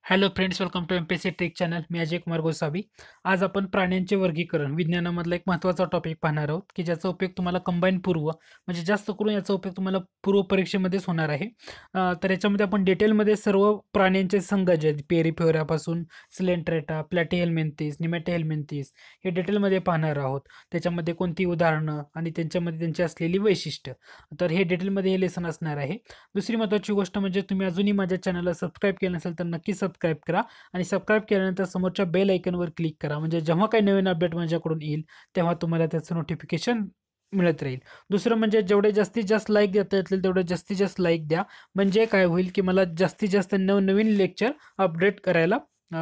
Hello friends, welcome to MPSC trick channel. मी अजय कुमार गोसावी. आज आपण प्राण्यांचे वर्गीकरण विज्ञानामधला एक महत्त्वाचा टॉपिक पाहणार आहोत की ज्याचा उपयोग तुम्हाला कंबाईन पूर्व म्हणजे जास्त करून याचा उपयोग तुम्हाला पूर्व परीक्षेमध्येच होणार आहे. तर याच्यामध्ये आपण डिटेलमध्ये सर्व प्राण्यांचे संघ जे आहेत पेरिफेरापासून सिलेंट्रेटा, प्लॅटीहेल्मिंथिस, निमॅटीहेल्मिंथिस हे डिटेलमध्ये पाहणार आहोत. त्याच्यामध्ये कोणती उदाहरणं आणि त्यांच्यामध्ये त्यांची असलेली वैशिष्ट्य, तर हे डिटेलमध्ये हे लेसन असणार आहे. दुसरी महत्त्वाची गोष्ट म्हणजे तुम्ही अजूनही माझ्या चॅनलला सबस्क्राईब केलं नसेल तर नक्की सबस्क्राईब करा आणि सबस्क्राईब केल्यानंतर समोरच्या बेल आयकॉनवर क्लिक करा, म्हणजे जेव्हा काही नवीन अपडेट माझ्याकडून येईल तेव्हा तुम्हाला त्याचं नोटिफिकेशन मिळत राहील. दुसरं म्हणजे जेवढे जास्तीत जास्त लाईक देता येतील तेवढे जास्तीत जास्त लाईक द्या, म्हणजे काय होईल की मला जास्तीत जास्त नवनवीन लेक्चर अपडेट करायला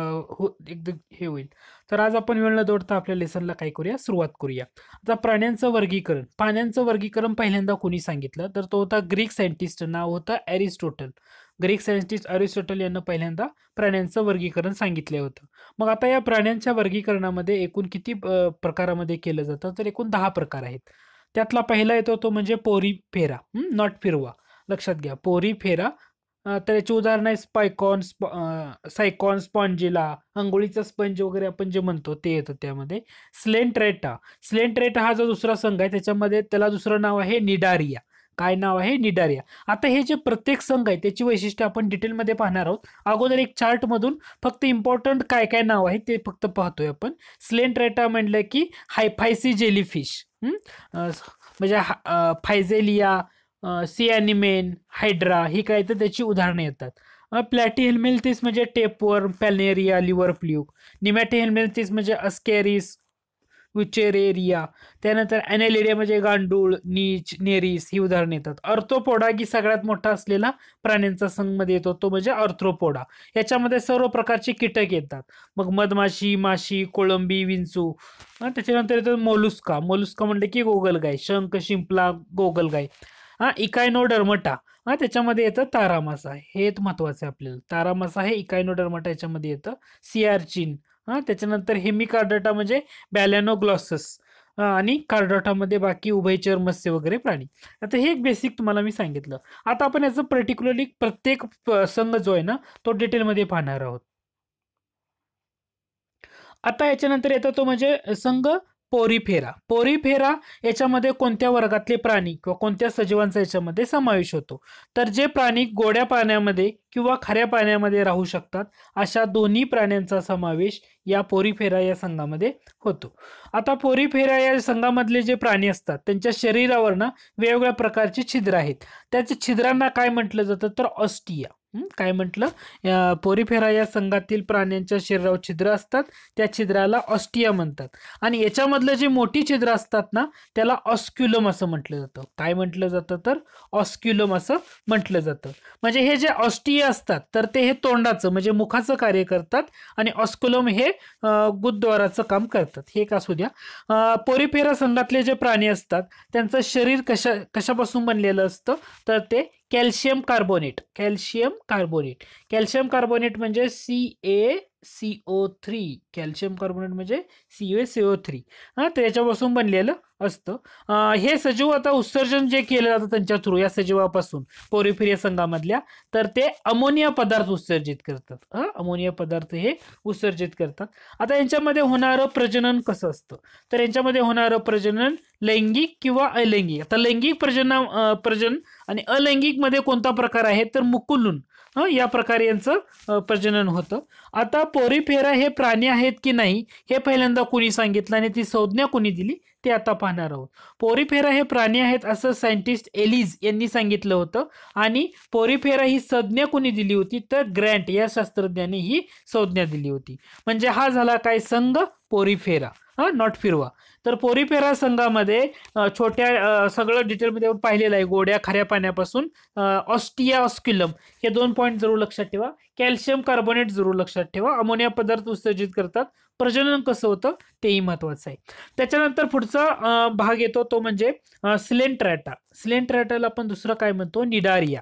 एकदम हे होईल. तर आज आपण वेळ न दौडता आपल्या लेसनला काय करूया, सुरुवात करूया. आता प्राण्यांचं वर्गीकरण पहिल्यांदा कोणी सांगितलं तर तो होता ग्रीक सायंटिस्ट, नाव होतं एरिस्टॉटल. ग्रीक सायंटिस्ट अरिस्टॉटल यांना पहिल्यांदा प्राण्यांचं वर्गीकरण सांगितलं होतं. मग आता या प्राण्यांच्या वर्गीकरणामध्ये एकूण किती प्रकारामध्ये केलं जातं, तर एकूण 10 प्रकार आहेत. त्यातला पहिला येतो तो म्हणजे पोरीफेरा, नॉट फिरवा. लक्षात घ्या, पोरीफेरा. तर याची उदाहरणं आहे स्पायकॉन, सायकॉन, स्पॉन्जिला, अंघोळीचा स्पंज वगैरे आपण जे म्हणतो ते येतं त्यामध्ये. स्लेंट्रेटा हा जो दुसरा संघ आहे त्याच्यामध्ये त्याला दुसरं नाव आहे निडारिया. काय नाव आहे? निडारिया. आता हे जे प्रत्येक संघ आहे त्याची वैशिष्ट्य आपण डिटेलमध्ये पाहणार आहोत. अगोदर एक चार्ट मधून फक्त इम्पॉर्टंट काय काय नाव आहे ते फक्त पाहतोय आपण. स्लेंट्रेटा म्हणलं की हायफायसी जेलीफिश, म्हणजे फायझेलिया, सी ॲनिमेन, हायड्रा ही काय तर त्याची उदाहरणं येतात. प्लॅटीहेल्मिंथिस म्हणजे tapeworm, planaria, liver fluke. Nemathelminthes म्हणजे अस्कॅरिस, विचेरेरिया. त्यानंतर ॲनेलिडिया म्हणजे गांडूळ, नीच, नेरिस ही उदाहरणं येतात. अर्थ्रोपोडा की सगळ्यात मोठा असलेला प्राण्यांचा संघ येतो तो म्हणजे अर्थ्रोपोडा. याच्यामध्ये सर्व प्रकारचे कीटक येतात. मग मधमाशी, माशी, कोळंबी, विंचू. त्याच्यानंतर येतो मोलुस्का. मोलुस्का म्हणलं की गोगलगाय, शंख, शिंपला, गोगलगाय. इकायनोडर्मटा. त्याच्यामध्ये येतं तारामासा. हे एक महत्वाचं आहे आपल्याला. तारामासा हे इकायनोडर्मटा याच्यामध्ये येतं. सियार्चिन. त्याच्यानंतर हेमिकार्डाटा म्हणजे बॅलॅनोग्लॉसस. आणि कार्डोटामध्ये बाकी उभयचर मत्स्य वगैरे प्राणी. आता हे एक बेसिक तुम्हाला मी सांगितलं. आता आपण याचं पर्टिक्युलरली प्रत्येक संघ जो आहे ना तो डिटेलमध्ये पाहणार आहोत. आता याच्यानंतर येतो तो म्हणजे संघ पोरीफेरा. पोरीफेरा याच्यामध्ये कोणत्या वर्गातले प्राणी किंवा कोणत्या सजीवांचा याच्यामध्ये समावेश होतो, तर जे प्राणी गोड्या पाण्यामध्ये किंवा खाऱ्या पाण्यामध्ये राहू शकतात अशा दोन्ही प्राण्यांचा समावेश या पोरीफेरा या संघामध्ये होतो. आता पोरीफेरा या संघामधले जे प्राणी असतात त्यांच्या शरीरावर ना वेगवेगळ्या प्रकारची छिद्र आहेत. त्याच्या छिद्रांना काय म्हटलं जातं तर ऑस्टिया. काय म्हटलं? पोरीफेरा या संघातील प्राण्यांच्या शरीरावर छिद्र असतात, त्या छिद्राला ऑस्टिया म्हणतात. आणि याच्यामधलं जे मोठी छिद्र असतात ना त्याला ऑस्क्युलम असं म्हटलं जातं. काय म्हटलं जातं तर ऑस्क्युलम असं म्हटलं जातं. म्हणजे हे जे ऑस्टिया असतात तर ते हे तोंडाचं म्हणजे मुखाचं कार्य करतात आणि ऑस्क्युलम हे गुदद्वाराचं काम करतात. हे एक असू द्या. पोरीफेरा संघातले जे प्राणी असतात त्यांचं शरीर कशापासून बनलेलं असतं तर ते कॅल्शियम कार्बोनेट. कॅल्शियम कार्बोनेट म्हणजे CaCO3. कॅल्शियम कार्बोनेट म्हणजे CaCO3. तर याच्यापासून बनलेलं असतं. हे सजीव आता उत्सर्जन जे केलं जातं त्यांच्या थ्रू या सजीवापासून पोरीफेरा संघामधल्या, तर ते अमोनिया पदार्थ उत्सर्जित करतात. अमोनिया पदार्थ हे उत्सर्जित करतात. आता यांच्यामध्ये होणारं प्रजनन कसं असतं तर यांच्यामध्ये होणारं प्रजनन लैंगिक किंवा अलैंगिक. आता लैंगिक प्रजनन आणि अलैंगिक मध्ये कोणता प्रकार आहे तर मुकुलून या प्रकारे यांचं प्रजनन होतं. आता पोरीफेरा हे प्राणी आहेत की नाही हे पहिल्यांदा कोणी सांगितलं आणि ती संज्ञा कोणी दिली ते आता पाहणार आहोत. पोरीफेरा हे प्राणी आहेत असं सायंटिस्ट एलिज यांनी सांगितलं होतं आणि पोरीफेरा ही संज्ञा कोणी दिली होती तर ग्रँट या शास्त्रज्ञाने ही संज्ञा दिली होती. म्हणजे हा झाला काय संघ पोरीफेरा, नॉट फिरवा. तर पोरीफेरा संघामध्ये छोट्या सगळं डिटेलमध्ये आपण पाहिलेलं आहे. गोड्या खाऱ्या पाण्यापासून ऑस्टिया, ऑस्क्युलम हे 2 पॉईंट जरूर लक्षात ठेवा. कॅल्शियम कार्बोनेट जरूर लक्षात ठेवा. अमोनिया पदार्थ उत्सर्जित करतात. प्रजनन कसं होतं तेही महत्वाचं आहे. त्याच्यानंतर पुढचा भाग येतो तो म्हणजे सिलेंट्रेटा. सिलेंट्रेटाला आपण दुसरं काय म्हणतो निडारिया.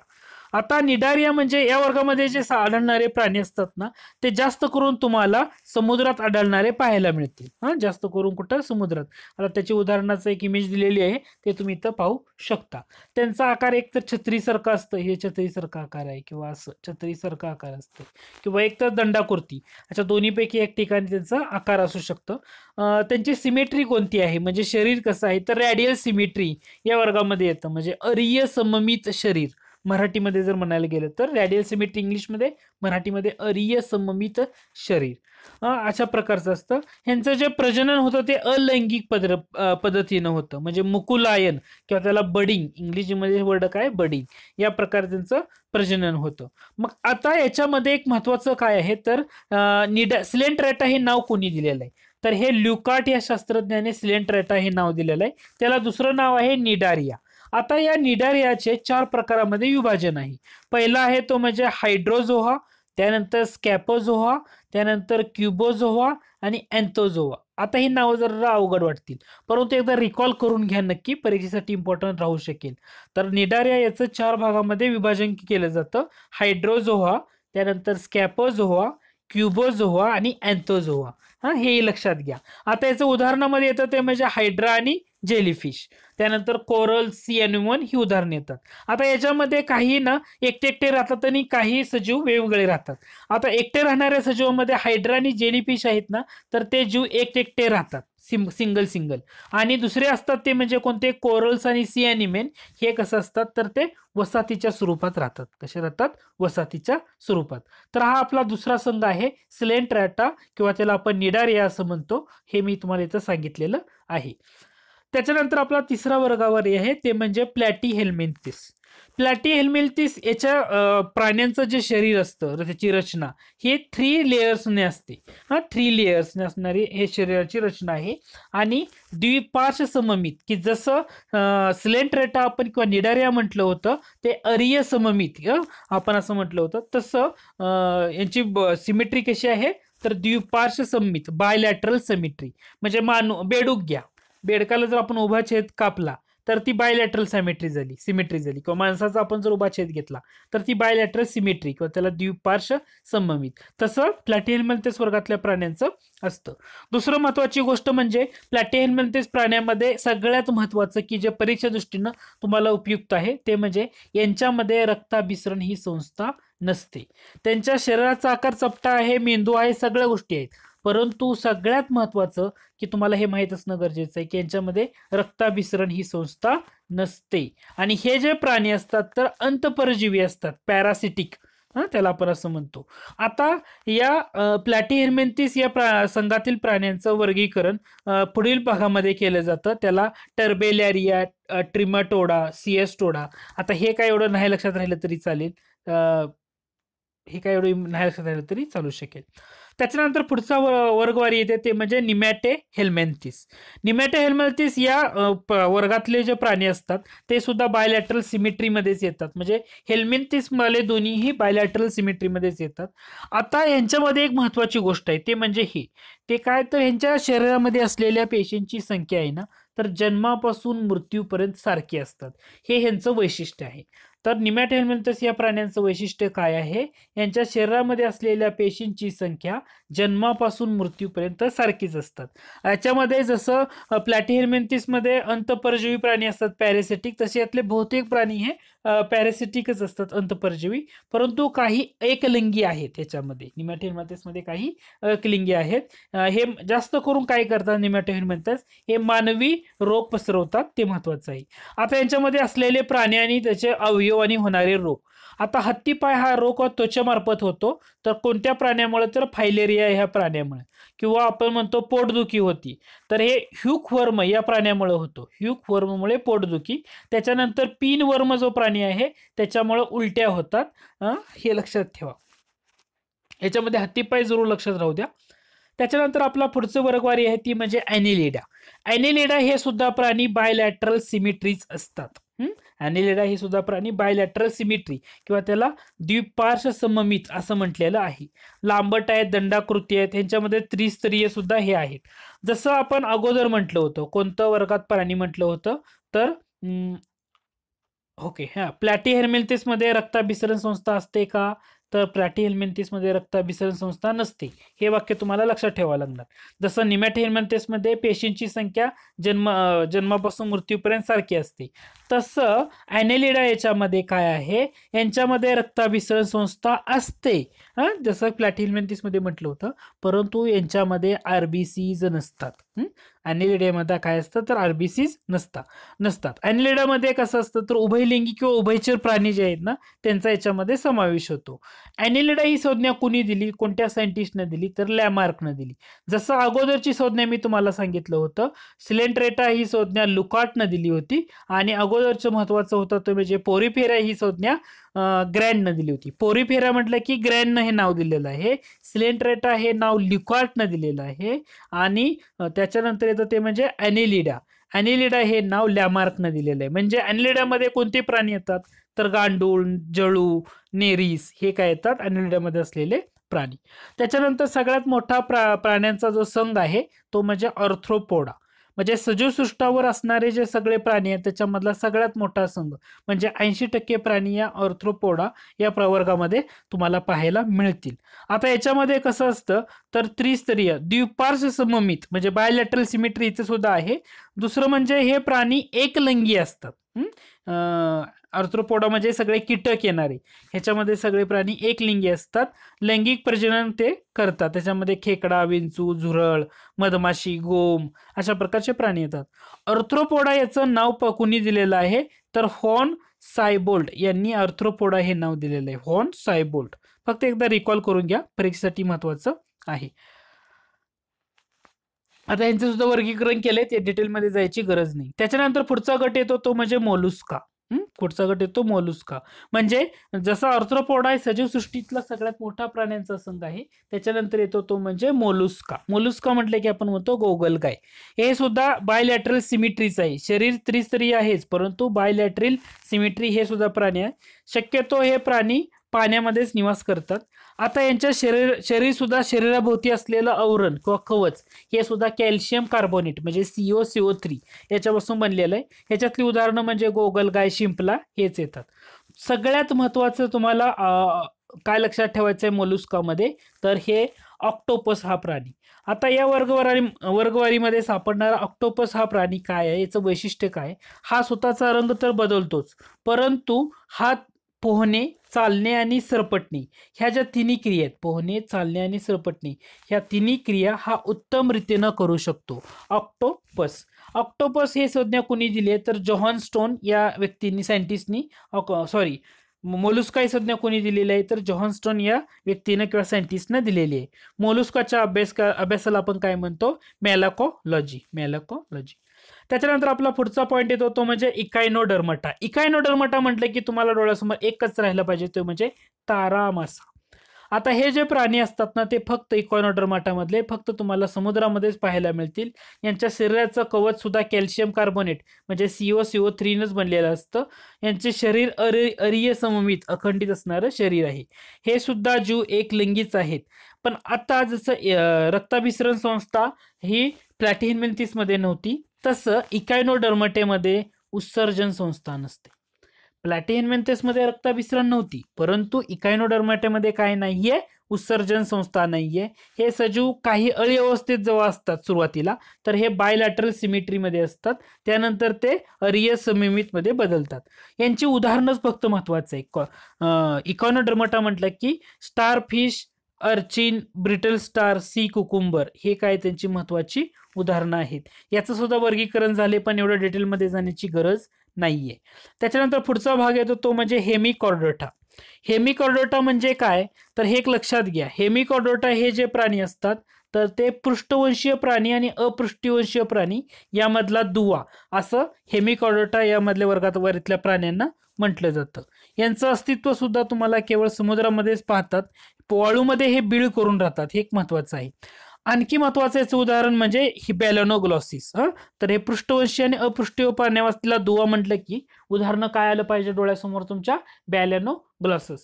आता निडारिया म्हणजे या वर्गामध्ये जे आढळणारे प्राणी असतात ना, ते जास्त करून तुम्हाला समुद्रात आढळणारे पाहायला मिळतील. जास्त करून कुठं? समुद्रात. आता त्याची उदाहरणाचं एक इमेज दिलेली आहे, ते तुम्ही इथं पाहू शकता. त्यांचा आकार एक तर छत्रीसारखा असतं, हे छत्रीसारखा आकार आहे, किंवा असं छत्रीसारखा आकार असतो, किंवा एक तर दंडाकृती. अशा दोन्हीपैकी एक ठिकाणी त्यांचा आकार असू शकतो. त्यांची सिमेट्री कोणती आहे, म्हणजे शरीर कसं आहे, तर रॅडियल सिमेट्री या वर्गामध्ये येतं. म्हणजे अरीय सममित शरीर मराठीमध्ये जर म्हणायला गेलं तर रॅडियल सिमेट्री इंग्लिशमध्ये, मराठीमध्ये अरीय सममित शरीर. अशा प्रकारचं असतं. ह्यांचं जे प्रजनन होतं ते अलैंगिक पद्धतीनं होतं, म्हणजे मुकुलायन किंवा त्याला बडिंग, इंग्लिशमध्ये वर्ड काय? बडिंग. या प्रकारे त्यांचं प्रजनन होतं. मग आता याच्यामध्ये एक महत्वाचं काय आहे, तर सिलेंट्रेटा हे नाव कोणी दिलेलं आहे, तर हे ल्युकाट या शास्त्रज्ञाने सिलेंट्रेटा हे नाव दिलेलं आहे. त्याला दुसरं नाव आहे निडारिया. आता या निडारियाचे 4 प्रकारामध्ये विभाजन आहे. पहिला आहे तो म्हणजे हायड्रोझोआ, त्यानंतर स्कॅपोझोआ, त्यानंतर क्युबोझोआ आणि अँथोझोआ. आता ही नावं जरा अवघड वाटतील, परंतु एकदा रिकॉल करून घ्या नक्की, परीक्षेसाठी इम्पॉर्टंट राहू शकेल. तर निडारिया याचं 4 भागामध्ये विभाजन केलं जातं. हायड्रोझोआ, त्यानंतर स्कॅपोझोआ, क्युबोझोआ आणि अँथोझोआ. हे लक्षात घ्या. आता याचं उदाहरणामध्ये येतं ते म्हणजे हायड्रा आणि जेलीफिश, त्यानंतर कोरल, सी एनिमन ही उदाहरणं येतात. आता याच्यामध्ये काही ना एकटे एकटे राहतात आणि काही सजीव वेगवेगळे राहतात. आता एकटे राहणाऱ्या सजीवामध्ये हायड्रा आणि जेलीफिश आहेत ना, तर ते जीव एकटे राहतात, सिंगल. आणि दुसरे असतात ते म्हणजे कोणते? कोरल्स आणि सी एनिमेन. हे कसं असतात, तर ते वसाहतीच्या स्वरूपात राहतात. कसे राहतात? वसाहतीच्या स्वरूपात. तर हा आपला दुसरा संघ आहे सिलेंट्रेटा, किंवा त्याला आपण निडारिया असं म्हणतो. हे मी तुम्हाला इथं सांगितलेलं आहे. त्याच्यानंतर आपला तिसरा वर्गावर आहे ते म्हणजे प्लॅटीहेल्मिंथिस. प्लॅटीहेल्मिंथिस याच्या प्राण्यांचं जे शरीर असतं, त्याची रचना हे 3 लेयर्सने असते. 3 लेयर्सने असणारी हे शरीराची रचना आहे. आणि द्विपार्श्व सममित, की जसं सिलेंट्रेटा आपण किंवा निडारिया म्हटलं होतं, ते अरीय सममित आपण असं म्हटलं होतं, तसं यांची सिमेट्री कशी आहे, तर द्विपार्श्व सममित, बायलॅटरल सिमेट्री. म्हणजे बेडूक घ्या, बेडकाला जर आपण उभा छेद कापला तर ती बायलॅटरल सिमेट्री झाली, किंवा माणसाचा आपण जर उभा छेद घेतला तर ती बायलॅटरल सिमेट्री, किंवा त्याला द्विपार्श्व सममित. तसं प्लॅटीहेल्मिंथिस वर्गातल्या प्राण्यांचं असतं. दुसरं महत्वाची गोष्ट म्हणजे प्लॅटीहेल्मिंथिस प्राण्यामध्ये सगळ्यात महत्वाचं, की जे परीक्षा दृष्टीनं तुम्हाला उपयुक्त आहे, ते म्हणजे यांच्यामध्ये रक्ताभिसरण ही संस्था नसते. त्यांच्या शरीराचा आकार चपटा आहे, मेंदू आहे, सगळ्या गोष्टी आहेत, परंतु सगळ्यात महत्वाचं की तुम्हाला हे माहीत असणं गरजेचं आहे की यांच्यामध्ये रक्ताभिसरण ही संस्था नसते. आणि हे जे प्राणी असतात तर अंतःपरजीवी असतात, पॅरासिटिक, त्याला आपण असं म्हणतो. आता या प्लॅटीहेल्मिंथिस या संघातील प्राण्यांचं वर्गीकरण पुढील भागामध्ये केलं जातं. त्याला टर्बेलॅरिया, ट्रिमाटोडा, सिएस्टोडा. आता हे काय एवढं नाही लक्षात राहिलं तरी चालेल, हे काय एवढं नाही लक्षात राहिलं तरी चालू शकेल. त्याच्यानंतर पुढचा वर्गवारी येते ते म्हणजे निमॅटेहेल्मिंथिस. निमॅटेहेल्मिंथिस या वर्गातले जे प्राणी असतात ते सुद्धा बायलॅटरल सिमेट्रीमध्येच येतात. म्हणजे हेल्मिंथिस वाले दोन्हीही बायलॅटरल सिमेट्रीमध्येच येतात. आता यांच्यामध्ये एक महत्वाची गोष्ट आहे ते म्हणजे ते काय, तर यांच्या शरीरामध्ये असलेल्या पेशींची संख्या आहे ना, तर जन्मापासून मृत्यूपर्यंत सारखी असतात. हे ह्यांचं वैशिष्ट्य आहे. तर निमॅटेहेल्मिंथिस या प्राण्यांचं वैशिष्ट्य काय आहे, यांच्या शरीरामध्ये असलेल्या पेशींची संख्या जन्मापासून मृत्यूपर्यंत सारखीच असतात. याच्यामध्ये जसं प्लॅटीहेल्मिंथिस मध्ये अंतःपरजीवी प्राणी असतात, पॅरासिटिक, तसे यातले बहुतेक प्राणी हे पॅरासिटिकच असतात, अंतःपरजीवी. परंतु काही एकलिंगी आहेत याच्यामध्ये, निमॅटेहेल्मिंथिस मध्ये काही एकलिंगी आहेत. हे जास्त करून काय करतात निमॅटेहेल्मिंथिस, हे मानवी रोग पसरवतात, ते महत्वाचं आहे. आता यांच्यामध्ये असलेले प्राणी आणि त्याचे अवयव आणि होणारे रोग. आता हत्तीपाय हा रोग त्वचेमार्फत होतो, तर कोणत्या प्राण्यामुळे, तर फायलेरिया ह्या प्राण्यामुळे. किंवा आपण म्हणतो पोटदुखी होती, तर हे ह्यूकवर्म या प्राण्यामुळे होतो, ह्यूकवर्ममुळे पोटदुखी. त्याच्यानंतर पिनवर्म जो प्राणी आहे त्याच्यामुळे उलट्या होतात. हे लक्षात ठेवा, याच्यामध्ये हत्तीपाय जरूर लक्षात राहू द्या. त्याच्यानंतर आपला पुढचं वर्गवारी आहे ती म्हणजे ॲनिलिडा. ॲनिलिडा हे सुद्धा प्राणी बायलॅटरल सिमेट्रीज असतात. ॲनिलिडा हे सुद्धा प्राणी बायलॅटरल सिमेट्री किंवा त्याला द्विपार्श्व सममित असं म्हटलेलं आहे. लांबट आहेत, दंडाकृती आहेत, ह्यांच्यामध्ये त्रिस्तरीय सुद्धा हे आहेत. जसं आपण अगोदर म्हटलं होतं, कोणतं वर्गात प्राणी म्हटलं होतं, तर ओके. हां. प्लॅटीहेल्मिंथेसमध्ये रक्ताभिसरण संस्था असते का? तर प्लॅटीहेल्मिंथेसमध्ये रक्ताभिसरण संस्था नसते. हे वाक्य तुम्हाला लक्षात ठेवावं लागणार. जसं निमॅटोहेल्मिंथेसमध्ये पेशींची संख्या जन्मापासून मृत्यूपर्यंत सारखी असते. तसं ॲनेलिडा याच्यामध्ये काय आहे? यांच्यामध्ये रक्ताभिसरण संस्था असते. हां, जसं प्लॅटीहेल्मिंथेसमध्ये म्हटलं होतं. परंतु यांच्यामध्ये आरबीसीज नसतात. ॲनेलिडामध्ये काय असतं? तर आरबीसीज नसतात. ॲनेलिडामध्ये कसं असतं? तर उभयलिंगी किंवा उभयचर प्राणी जे आहेत ना, त्यांचा याच्यामध्ये समावेश होतो. ॲनेलिडा ही संज्ञा कुणी दिली? कोणत्या सायंटिस्टनं दिली? तर लॅमार्कनं दिली. जसं अगोदरची संज्ञा मी तुम्हाला सांगितलं होतं, सिलेंट्रेटा ही संज्ञा लुकार्टनं दिली होती आणि अगोदरचं महत्वाचं होतं ते म्हणजे पोरिफेरा ही संज्ञा ग्रँडनं दिली होती. पोरिफेरा म्हटलं की ग्रँडनं हे नाव दिलेलं आहे. सिलेंट्रेटा हे नाव लुकार्टनं दिलेलं आहे आणि त्याच्यानंतर येतं ते म्हणजे ॲनेलिडा. ॲनेलिडा हे नाव लॅमार्कनं दिलेलं आहे. म्हणजे ॲनेलिडामध्ये कोणते प्राणी येतात? तर गांडूळ, जळू, नेरीस हे काय येतात? ॲनेलिडामध्ये असलेले प्राणी. त्याच्यानंतर सगळ्यात मोठा प्राण्यांचा जो संघ आहे तो म्हणजे आर्थ्रोपोडा. म्हणजे सजीव सृष्टावर असणारे जे सगळे प्राणी आहेत त्याच्यामधला सगळ्यात मोठा संघ म्हणजे 80% प्राणी या आर्थ्रोपोडा या प्रवर्गामध्ये तुम्हाला पाहायला मिळतील. आता याच्यामध्ये कसं असतं तर त्रिस्तरीय द्विपार्श्व सममित म्हणजे बायलॅटरल सिमेट्री इथे सुद्धा आहे. दुसरं म्हणजे हे प्राणी एकलिंगी असतात. आर्थ्रोपोडा म्हणजे सगळे कीटक येणारे ह्याच्यामध्ये सगळे प्राणी एकलिंगी असतात. लैंगिक प्रजनन ते करतात. त्याच्यामध्ये खेकडा, विंचू, झुरळ, मधमाशी, गोम अशा प्रकारचे प्राणी येतात. आर्थ्रोपोडा याचं नाव कुणी दिलेलं आहे तर हॉर्न सायबोल्ट यांनी आर्थ्रोपोडा हे नाव दिलेलं आहे. हॉर्न सायबोल्ट. फक्त एकदा रिकॉल करून घ्या, परीक्षेसाठी महत्वाचं आहे. आता यांचं सुद्धा वर्गीकरण केलंय, ते डिटेलमध्ये जायची गरज नाही. त्याच्यानंतर पुढचा गट येतो तो म्हणजे मोलुस्का. पुढचा गट येतो मोलुस्का. म्हणजे जसा आर्थ्रोपोडा आहे सजीव सृष्टीतला सगळ्यात मोठा प्राण्यांचा संघ आहे, त्याच्यानंतर येतो तो म्हणजे मोलुस्का. मोलुस्का म्हटलं की आपण म्हणतो गोगलगाय. हे सुद्धा बायलॅटरल सिमेट्रीच आहे. शरीर त्रिस्तरीय आहेच परंतु बायलॅटरल सिमेट्री हे सुद्धा प्राणी आहे. शक्यतो हे प्राणी पाण्यामध्येच निवास करतात. आता यांच्या शरीर सुद्धा शरीराभोवती असलेलं आवरण किंवा कवच हे सुद्धा कॅल्शियम कार्बोनेट म्हणजे CO3 याच्यापासून बनलेलं आहे. ह्याच्यातली उदाहरणं म्हणजे गोगलगाय, शिंपला हेच येतात. सगळ्यात महत्वाचं तुम्हाला काय लक्षात ठेवायचं आहे मोलुस्कामध्ये तर हे ऑक्टोपस हा प्राणी. आता या वर्गवारीमध्ये सापडणारा ऑक्टोपस हा प्राणी काय आहे, याचं वैशिष्ट्य काय? हा स्वतःचा रंग तर बदलतोच परंतु हा पोहणे, चालणे आणि सरपटणे ह्या ज्या तिन्ही क्रिया आहेत, पोहणे, चालणे आणि सरपटणे ह्या तिन्ही क्रिया हा उत्तम रीतीनं करू शकतो ऑक्टोपस हे संज्ञा कुणी दिली आहे तर जॉन स्टोन या व्यक्तींनी सायंटिस्टनी मोलुस्का ही संज्ञा कोणी दिलेली आहे तर जॉन स्टोन या व्यक्तीनं किंवा सायंटिस्टनं दिलेली आहे. मोलुस्काच्या अभ्यासाला आपण काय म्हणतो? मॅलाकोलॉजी. त्याच्यानंतर आपला पुढचा पॉईंट येतो तो म्हणजे इकायनोडर्मटा. इकायनोडर्मटा म्हटलं की तुम्हाला डोळ्यासमोर एकच राहिलं पाहिजे तो म्हणजे तारा मासा. आता हे जे प्राणी असतात ना ते फक्त इकायनोडर्माटामधले फक्त तुम्हाला समुद्रामध्येच पाहायला मिळतील. यांच्या शरीराचं कवच सुद्धा कॅल्शियम कार्बोनेट म्हणजे CO3नच बनलेलं असतं. यांचे शरीर अरीय सममित अखंडित असणारं शरीर आहे. हे सुद्धा जीव एकलिंगीच आहेत. पण आता जसं रक्ताभिसरण संस्था ही प्लॅटिहेल्मिंथेसमध्ये नव्हती तसं इकायनोडर्मटेमध्ये उत्सर्जन संस्था नसते. प्लॅटिहेल्मिंथेसमध्ये रक्ताभिसरण नव्हती परंतु इकायनोडर्मटेमध्ये काय नाहीये? उत्सर्जन संस्था नाहीये. हे सजीव काही अळी अवस्थेत जेव्हा असतात सुरुवातीला तर हे बायलॅटरल सिमेट्रीमध्ये असतात, त्यानंतर ते अरीय सममितमध्ये बदलतात. यांची उदाहरणच फक्त महत्वाचं आहे. इकायनोडर्मटा म्हटलं की starfish, urchin, brittle star, sea cucumber हे काय त्यांची महत्वाची उदाहरणं आहेत. याचं सुद्धा वर्गीकरण झाले पण एवढं डिटेलमध्ये जाण्याची गरज नाहीये. त्याच्यानंतर पुढचा भाग येतो तो म्हणजे हेमिकॉर्डेटा. हेमिकॉर्डेटा म्हणजे काय तर हे एक लक्षात घ्या. हेमिकॉर्डेटा हे जे प्राणी असतात तर ते पृष्ठवंशीय प्राणी आणि अपृष्ठवंशीय प्राणी यामधला दुवा असं हेमिकॉर्डेटा यामधल्या वर्गातल्या प्राण्यांना म्हटलं जातं. यांचं अस्तित्व सुद्धा तुम्हाला केवळ समुद्रामध्येच पाहतात. वाळूमध्ये हे बीळ करून राहतात, हे एक महत्वाचं आहे. आणखी महत्वाचं याचं उदाहरण म्हणजे ही बॅलॅनोग्लॉसिस. तर हे पृष्ठवंशी आणि अपृष्ठीय प्राण्यावास्तला दुवा म्हटलं की उदाहरणं काय आलं पाहिजे डोळ्यासमोर तुमच्या? बॅलॅनोग्लॉसिस.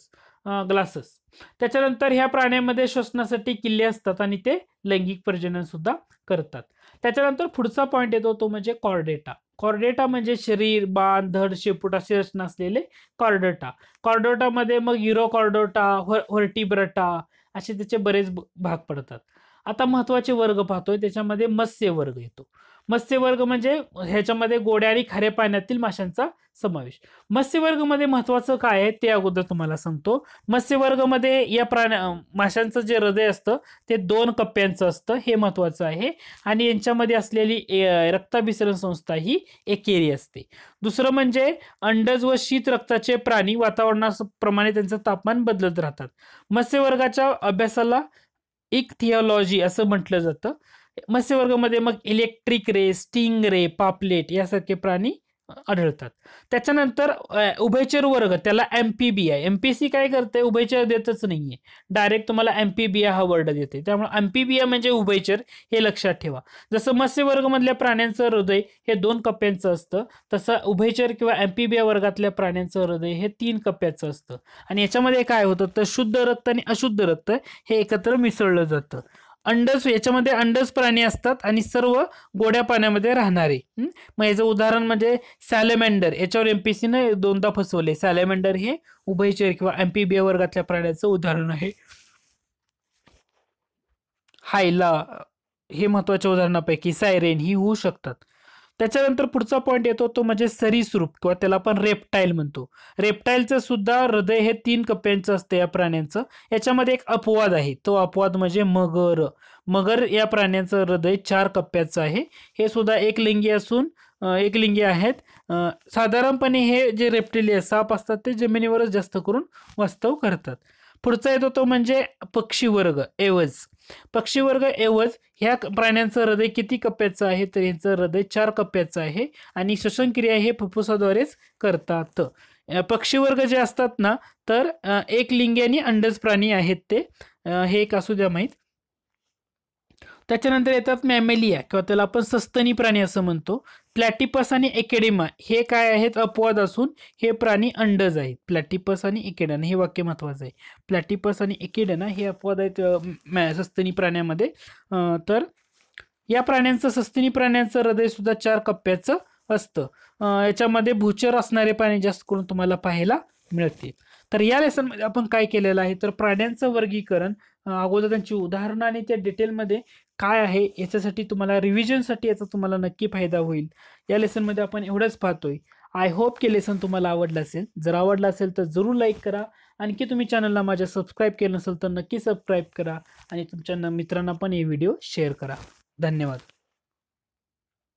ग्लासेस. त्याच्यानंतर ह्या प्राण्यांमध्ये श्वसनासाठी किल्ले असतात आणि ते लैंगिक प्रजनन सुद्धा करतात. त्याच्यानंतर पुढचा पॉईंट येतो तो म्हणजे कॉर्डेटा. कॉर्डेटा म्हणजे शरीर, बाण, धड, शेपूट अशी रचना असलेले कॉर्डेटा. कॉर्डेटामध्ये मग युरोकॉर्डेटा, व्हर्टिब्रेटा असे त्याचे बरेच भाग पडतात. आता महत्वाचे वर्ग पाहतोय, त्याच्यामध्ये मत्स्य वर्ग येतो. मत्स्य वर्ग म्हणजे ह्याच्यामध्ये गोड्या आणि खाऱ्या पाण्यातील माशांचा समावेश. मत्स्य वर्गमध्ये महत्वाचं काय आहे ते अगोदर तुम्हाला सांगतो. मत्स्य वर्गमध्ये या माशांचं जे हृदय असतं ते 2 कप्प्यांचं असतं, हे महत्वाचं आहे. आणि यांच्यामध्ये असलेली रक्ताभिसरण संस्था ही एकेरी असते. दुसरं म्हणजे अंडज व शीत रक्ताचे प्राणी वातावरणाप्रमाणे त्यांचं तापमान बदलत राहतात. मत्स्य वर्गाच्या अभ्यासाला इक्थिओलॉजी असं म्हटलं जातं. मत्स्यवर्गामध्ये मग इलेक्ट्रिक रे, स्टिंग रे, पापलेट यासारखे प्राणी आढळतात. त्याच्यानंतर उभयचर वर्ग, त्याला एम्फिबिया. एमपीसी काय करते, उभयचर देतच नाहीये, डायरेक्ट तुम्हाला एम्फिबिया हा वर्ड देते. त्यामुळे एम्फिबिया म्हणजे उभयचर, हे लक्षात ठेवा. जसं मत्स्यवर्ग मधल्या प्राण्यांचं हृदय हे 2 कप्प्यांचं असतं, तसं उभयचर किंवा एम्फिबिया वर्गातल्या प्राण्यांचं हृदय हे 3 कप्प्याचं असतं. आणि याच्यामध्ये काय होतं तर शुद्ध रक्त आणि अशुद्ध रक्त हे एकत्र मिसळलं जातं. अंडस, याच्यामध्ये अंडस प्राणी असतात आणि सर्व गोड्या पाण्यामध्ये राहणारे. मग याचं उदाहरण म्हणजे सॅलेमेंडर. याच्यावर एमपीसी ने 2दा फसवले. सॅलेमेंडर हे उभयचर किंवा एम्फिबिया वर्गातल्या प्राण्याचं उदाहरण आहे. हायला हे महत्वाच्या उदाहरणापैकी सायरेन ही होऊ शकतात. त्याच्यानंतर पुढचा पॉईंट येतो तो म्हणजे सरीसृप किंवा त्याला आपण रेप्टाईल म्हणतो. रेप्टाईलचं सुद्धा हृदय हे 3 कप्प्यांचं असतं या प्राण्यांचं. याच्यामध्ये एक अपवाद आहे, तो अपवाद म्हणजे मगर. मगर या प्राण्यांचं हृदय 4 कप्प्याचं आहे. हे सुद्धा एकलिंगी असून एकलिंगी आहेत. साधारणपणे हे जे रेप्टिलियन साप असतात ते जमिनीवरच जास्त करून वास्तव करतात. पुढचा येतो तो म्हणजे पक्षी वर्ग, एवज. पक्षी वर्ग एवज ह्या प्राण्यांचं हृदय किती कप्प्याचं आहे तर यांचं हृदय 4 कप्प्याचं आहे आणि श्वसनक्रिया हे फुफ्फुसाद्वारेच करतात. पक्षी वर्ग जे असतात ना तर एकलिंगी आणि अंडज प्राणी आहेत ते, हे एक असू द्या माहीत. त्याच्यानंतर येतात मॅमेलिया किंवा त्याला आपण सस्तनी प्राणी असं म्हणतो. प्लॅटिपस आणि एकेडेमा हे काय आहेत, अपवाद असून हे प्राणी अंडज आहेत. प्लॅटिपस आणि एकेडेना हे वाक्य महत्वाचं आहे. प्लॅटिपस आणि एकेडेना हे अपवाद आहेत सस्तनी प्राण्यामध्ये. तर या प्राण्यांचं, सस्तनी प्राण्यांचं हृदय सुद्धा 4 कप्प्याचं असतं. याच्यामध्ये भूचर असणारे प्राणी जास्त करून तुम्हाला पाहायला मिळते. तर या लेसनमध्ये आपण काय केलेलं आहे तर प्राण्यांचं वर्गीकरण, अगोदर त्यांची उदाहरणं आणि त्या डिटेलमध्ये काय आहे याच्यासाठी तुम्हाला रिव्हिजनसाठी याचा तुम्हाला नक्की फायदा होईल. या लेसनमध्ये आपण एवढंच पाहतोय. आय होप की लेसन तुम्हाला आवडलं असेल. जर आवडलं असेल तर जरूर लाईक करा. आणखी तुम्ही चॅनलला माझ्या सबस्क्राईब केलं नसेल तर नक्की सबस्क्राईब करा आणि तुमच्या मित्रांना पण हे व्हिडिओ शेअर करा. धन्यवाद.